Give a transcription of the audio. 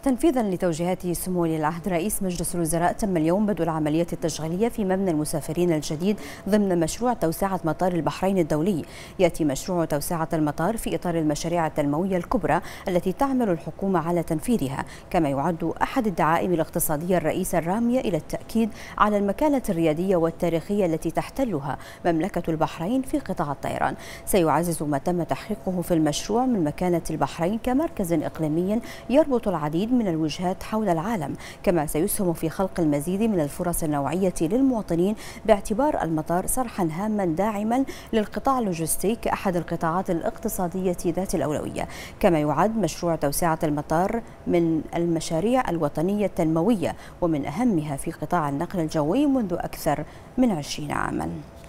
تنفيذا لتوجيهات سمو ولي العهد رئيس مجلس الوزراء، تم اليوم بدء العملية التشغيلية في مبنى المسافرين الجديد ضمن مشروع توسعة مطار البحرين الدولي. يأتي مشروع توسعة المطار في إطار المشاريع التنموية الكبرى التي تعمل الحكومة على تنفيذها، كما يعد أحد الدعائم الاقتصادية الرئيسة الرامية إلى التأكيد على المكانة الريادية والتاريخية التي تحتلها مملكة البحرين في قطاع الطيران. سيعزز ما تم تحقيقه في المشروع من مكانة البحرين كمركز إقليمي يربط العديد من الوجهات حول العالم، كما سيسهم في خلق المزيد من الفرص النوعية للمواطنين باعتبار المطار صرحا هاما داعما للقطاع اللوجستي كأحد القطاعات الاقتصادية ذات الأولوية. كما يعد مشروع توسعة المطار من المشاريع الوطنية التنموية ومن أهمها في قطاع النقل الجوي منذ أكثر من 20 عاما.